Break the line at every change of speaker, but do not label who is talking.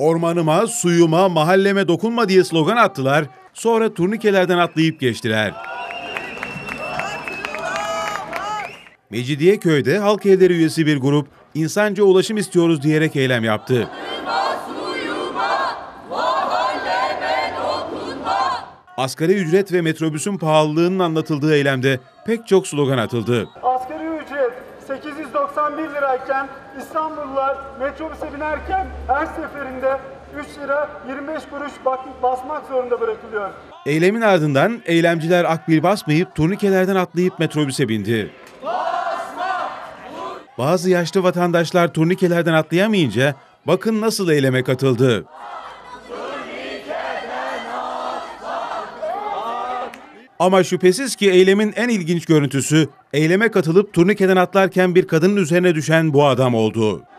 Ormanıma, suyuma, mahalleme dokunma diye slogan attılar, sonra turnikelerden atlayıp geçtiler. Mecidiyeköy'de halk evleri üyesi bir grup insanca ulaşım istiyoruz diyerek eylem yaptı. Asgari ücret ve metrobüsün pahalılığının anlatıldığı eylemde pek çok slogan atıldı.
Asgari ücret 891 lirayken İstanbullular metrobüse binerken her seferinde 3 lira 25 kuruş basmak zorunda bırakılıyor.
Eylemin ardından eylemciler akbil basmayıp turnikelerden atlayıp metrobüse bindi. Bazı yaşlı vatandaşlar turnikelerden atlayamayınca bakın nasıl eyleme katıldı. Ama şüphesiz ki eylemin en ilginç görüntüsü, eyleme katılıp turnikeden atlarken bir kadının üzerine düşen bu adam oldu.